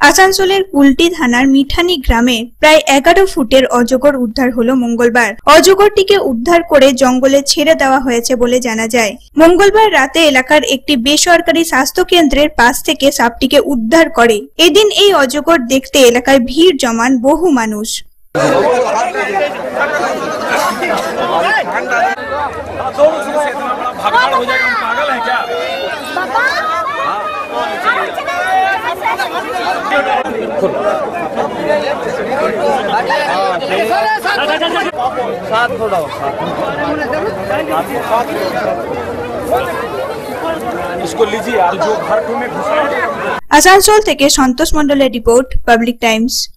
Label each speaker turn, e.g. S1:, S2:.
S1: আসানসোলের কুলটি থানার মিঠানি গ্রামে প্রায় 11 ফুটের অজগর উদ্ধার হলো মঙ্গলবার। অজগরটিকে উদ্ধার করে জঙ্গলে ছেড়ে দেওয়া হয়েছে বলে জানা যায়। মঙ্গলবার রাতে এলাকার একটি বেসরকারি স্বাস্থ্য কেন্দ্রের পাশ থেকে সাপটিকে উদ্ধার করে। এদিন এই অজগর দেখতে এলাকায় ভিড় জমান বহু মানুষ।
S2: इसको लीजिए, जो घर में घुसा।
S1: আসানসোল থেকে সন্তোষ মণ্ডলের রিপোর্ট, পাবলিক টাইমস।